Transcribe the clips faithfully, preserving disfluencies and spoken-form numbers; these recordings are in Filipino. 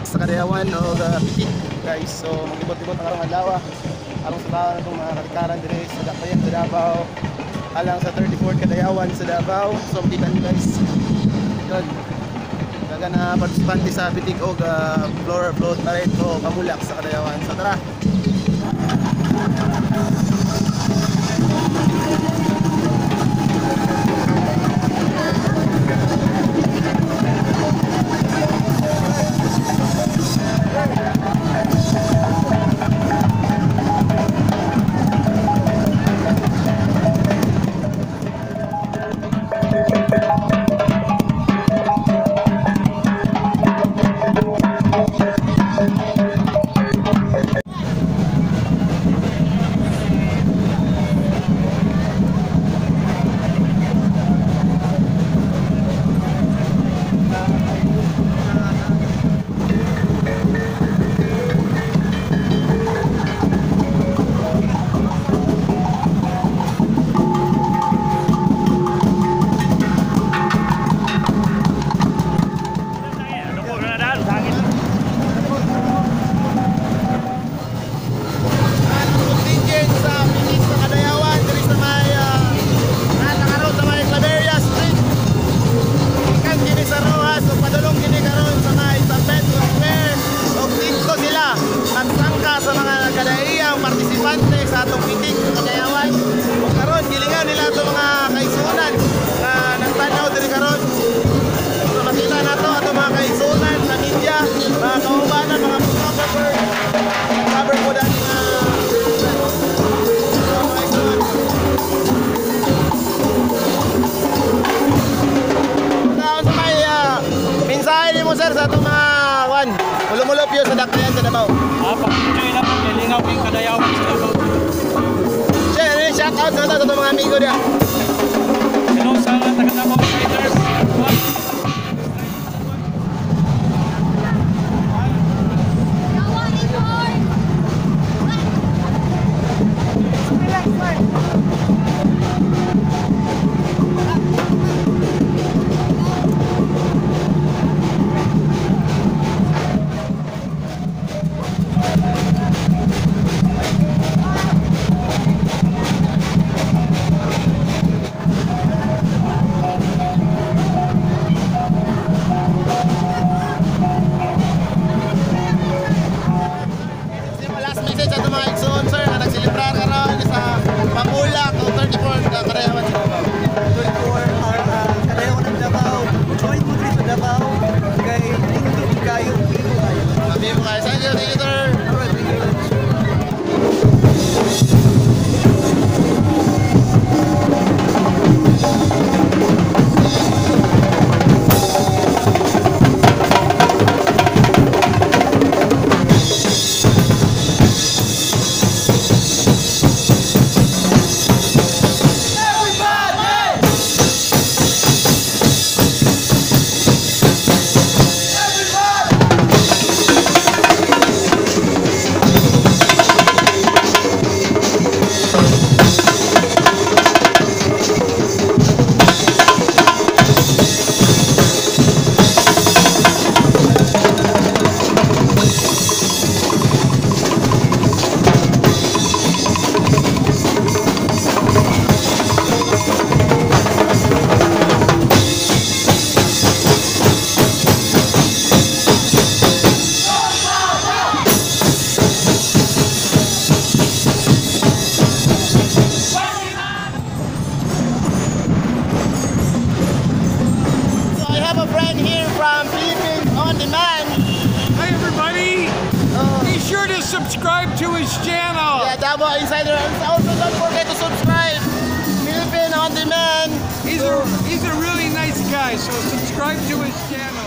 Pamulak sa Kadayawan o uh, Pitik guys. So mag-ibot-ibot ang arong adlaw arong sa taon itong mga kalikaran dire sa Dakayan sa Davao alang sa thirty-fourth Kadayawan sa Davao. So matitan guys yun daga na participante sa Pitik o uh, floor float parade o Pamulak sa Kadayawan. So tara. Sa atong Pitik sa Kadayawan o karon gilingan nila itong mga kaisunan na nagtanaw diri karon. So makita nato atong mga kaisunan sa media, mga kaubanan, mga photographer, cover po dahil nga sa may uh, mensahe ni mo sir sa atong mga wan mulumulop yun sa Dakayan sa Davao. Ah, pag-enjoy na po, lilingaw yung Kadayawan sa Davao. Shout out sa ito mga amigo niya. Hello sa taga Davao Insiders. Pamulak o thirty-fourth Kadayawan sa Davao. thirty-fourth Kadayawan ng Davao. Join mo dito sa Davao. Kay Lindo kayo, Vivo kayo. Vivo kayo. Thank you, thank you sir. Subscribe to his channel. Yeah, Davao Insider. And also don't forget to subscribe. Philippine On Demand. He's a he's a really nice guy. So subscribe to his channel.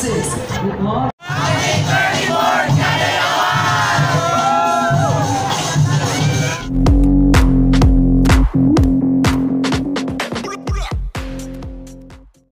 forces with law